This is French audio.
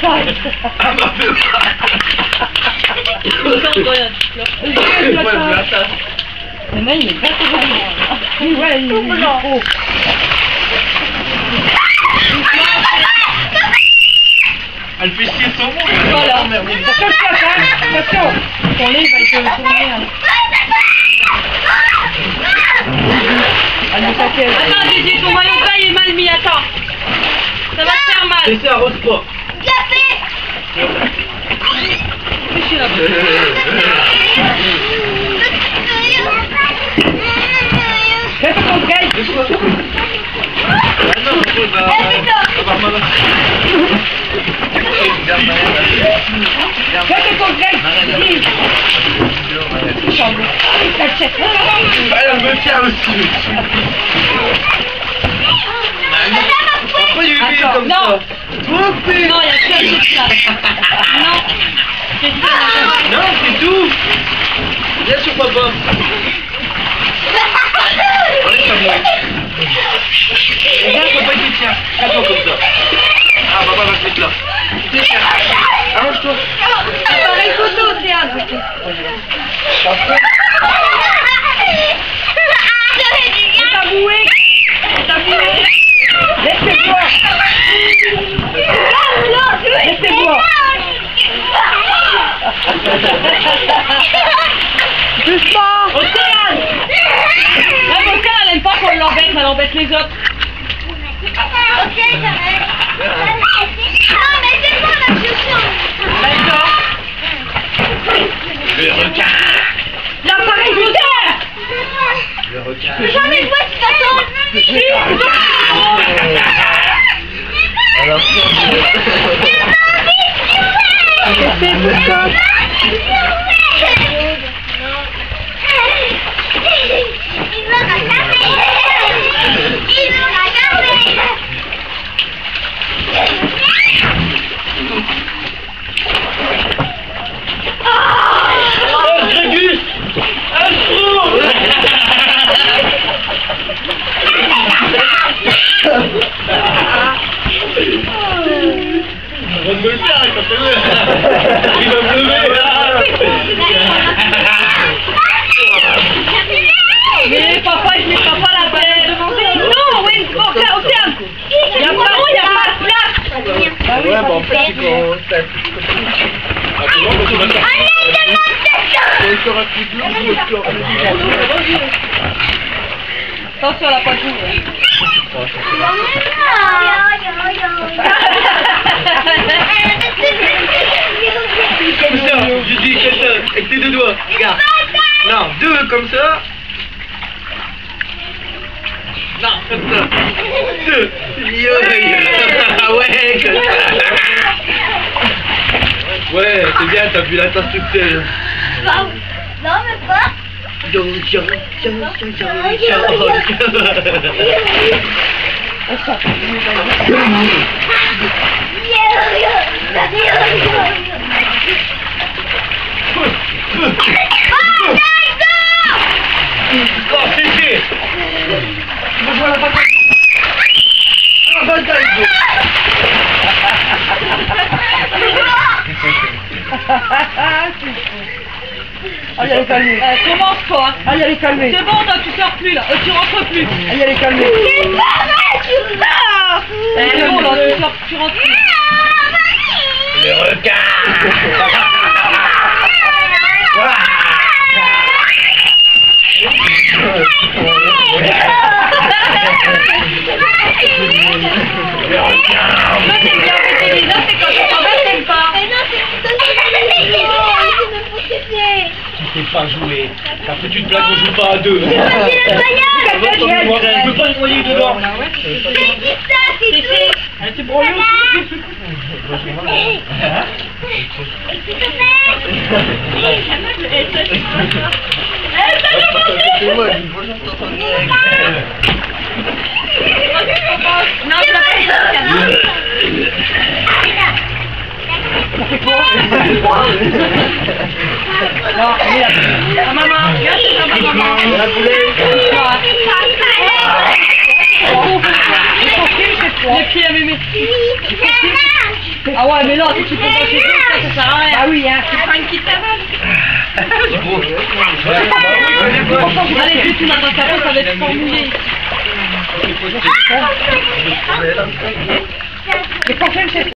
taille. Ah bah fais pas. Mais là, il est pas trop bien. Ouais, il est trop. Elle fait chier son monde. Voilà. Attention, ton lait va être tourné. Attends, Gigi, ton maillot de bain est mal mis, attends. Ça va te faire mal. Laissez arrose pas. Fichu là. Fais ton grec. Ah non, ça va mal. Fais ton grec. Elle me tient aussi. Pourquoi il est comme non. ça? Non, il y a plus un truc là. Non. Non, c'est tout. Viens sur papa. Allez, ça moi. Regarde, papa, il te tient. Fais-toi comme ça. Ah, papa va se mettre là. Il te tient. Allonge-toi. Appareil photo, Théâtre. T'as boué. T'as boué. Laissez boire. Laissez boire. Doucement. Océane. Même Océane, elle aime pas qu'on l'embête, elle embête les autres. Ok, j'arrête. Non, mais c'est moi la solution. D'accord. Le requin. L'appareil photo. Le requin. J'en ai pas de façon. Alors, Laissez tout ça. Il me regarde. Il me regarde. oh, Grégus. Un trou. Il va me le faire, il va me lever. Mais papa, il ne mettra pas la peine. Non, oui, Océane. Il y a pas de place. Bah oui, Ouais, bah en fait, c'est quand ça... Attention à la poitrine. Je dis fais ça, avec tes deux doigts, regarde. Non, deux comme ça. Non, comme ça. Deux. Ah ouais, comme ça. Ouais, c'est bien, t'as vu la tasse toute seule. Non, mais pas. Oh, c'est Allez, allez, calmez. Commence toi. Hein. Allez, allez, calmez. C'est bon, toi, tu sors plus là. Tu rentres plus. Allez, allez, calmez. C'est pas vrai, tu sors. C'est bon, là, tu rentres plus. le requin. Toi, t'aimes bien embêter les autres, c'est quand tu t'embêtes, t'aimes pas. Mais non, Tu sais pas jouer. Après tu te plaques, on joue pas à deux. c'est le Je peux pas me noyer dedans. Elle s'est brûlée aussi. Non, je l'ai pas. Non, merde. Ta maman, viens chez ta maman. La poulet. Les pieds à mémé. Ah ouais, mais là, si tu peux pas chez toi, ça sert à rien. Ah oui, hein. C'est pas une petite table. C'est Allez, juste tu m'as dans le capot, ça va être formulé. Ah, Les prochaines, c'est